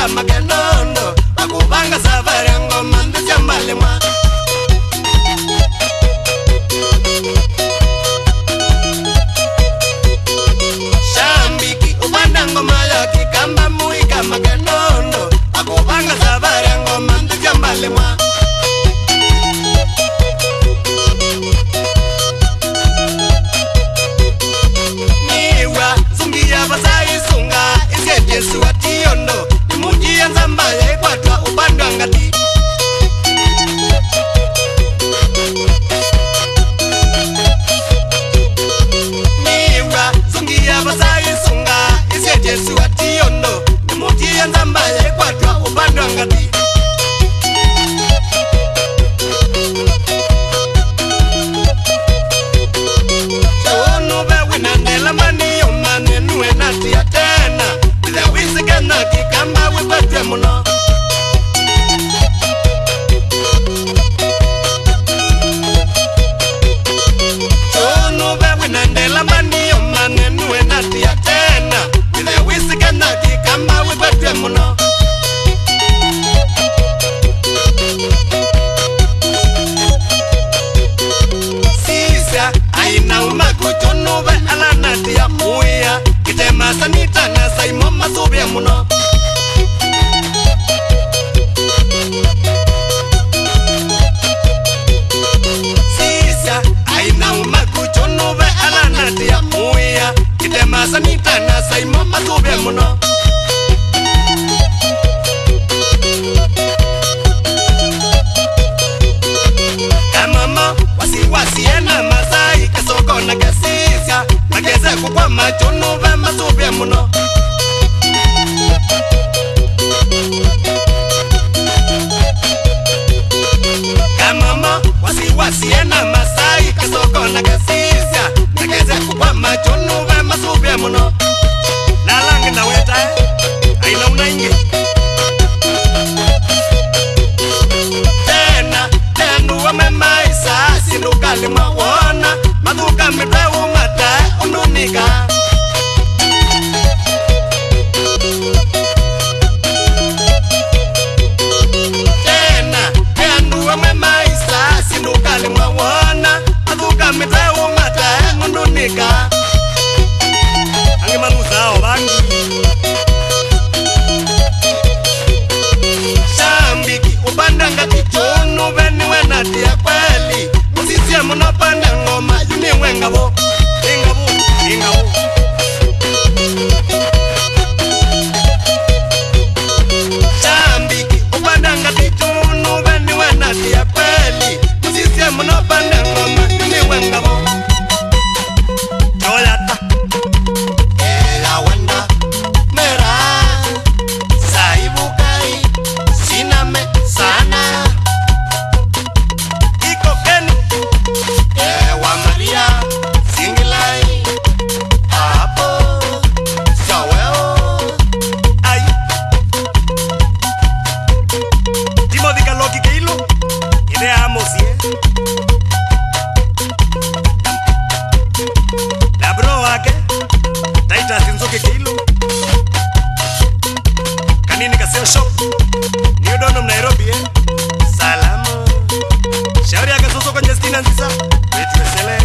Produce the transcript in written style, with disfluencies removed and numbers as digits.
makenondo akubanga safari ya ngoma ndisya mbalimwa Shambiki ubanda ngoma ya kikamba muika makenondo akubanga safari ya ngoma ndisya mbalimwa Yesu atiyondo imuji nzamba yekwatwa upandwa ngati Niwa zungia basayi sunga isye Yesu atiyondo imuji nzamba yekwatwa upandwa ngati Chono bewe nandela mani yomane nuwe nati atena Wisikana kikamba wipatwe muno Chono bewe nandela mani yomane nuwe nati ya tena Wisikana kikamba wipatwe muno Sisa aina umakuchono be ala nati ya muya Kitema sanita na saimo masubia muno Sisa aina umakuchono be ala nati ya muya Kitema sanita na saimo masubia muno Kamama wasiwasi ena masai kasoko na gasisa Nageze kukwa machono be masubia muno Kamama wasiwasi ena masai kasoko na gasisa Nageze kukwa machono be masubia muno Nalangi na weta aina unaingi Tenu wame maisa sinukali mawona Maduka midwewu mata ununika Tenu wame maisa sinukali mawona Maduka midwewu mata ununika Angi manuzao bangi Shambiki ubandanga kichono beni wenati ya kweli Musisia munapanda ngoma yuni wengabo Ingabo Shambiki ubandanga kichono beni wenati ya kweli Musisia munapanda ngoma yuni wengabo Choyata Ela wanda Mera Saibukai Siname sana Iko Keni Ewa Maria Singilai Apo Shaweo Ay Timothy Kaloki Keilu Idea Amosie La bro wake Taita Sinzoke Keilu Kanini Kaseo Shop New Donham Nairobi Salamu Shauri yake soso kwenye skina nzisa Wetu wesele